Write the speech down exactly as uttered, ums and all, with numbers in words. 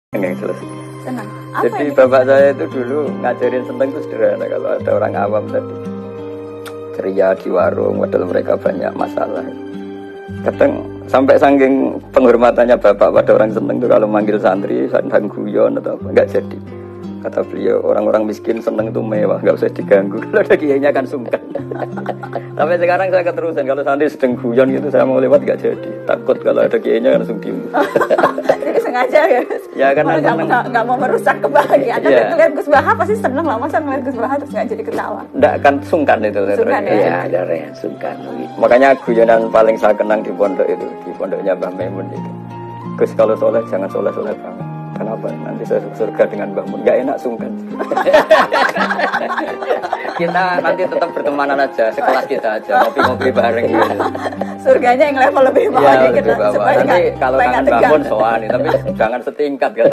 Enggak jelas. Senang. Apa Jadi ini? bapak saya itu dulu ngajarin seneng itu sederhana. Kalau ada orang awam tadi ceria di warung, padahal mereka banyak masalah. Kadang sampai saking penghormatannya bapak pada orang seneng itu kalau manggil santri, sandang guyon atau apa, enggak jadi. Kata beliau, orang-orang miskin seneng itu mewah, enggak usah diganggu. Kalau ada kiainya kan sungkan. Sampai sekarang saya keterusan, kalau santri sedang guyon gitu saya mau lewat enggak jadi. Takut kalau ada kiainya langsung diem. Jadi sengaja ya. Ya kan nggak nggak mau merusak kebahagiaan. Tapi Iya. ngeliat Gus Baha pasti seneng lah. Masa ngeliat Gus Baha terus nggak jadi ketawa. Enggak kan sungkan itu. Sungkan terus. ya. Ya, ada orang yang sungkan. Makanya guyonan paling saya kenang di pondok itu, di pondoknya Mbah Maimun itu. Gus kalau soleh jangan soleh-soleh banget. Kenapa? Nanti saya surga dengan Mbah Mun. Gak enak sungkan. Kita nanti tetap bertemanan aja, sekelas kita aja, ngopi-ngopi bareng gitu. Surganya yang level lebih bawah Ya, dikit lebih lah, bawah. supaya Nanti nggak- kalau supaya kangen nggak Mbah tegang. Mun soal nih, tapi jangan setingkat kan.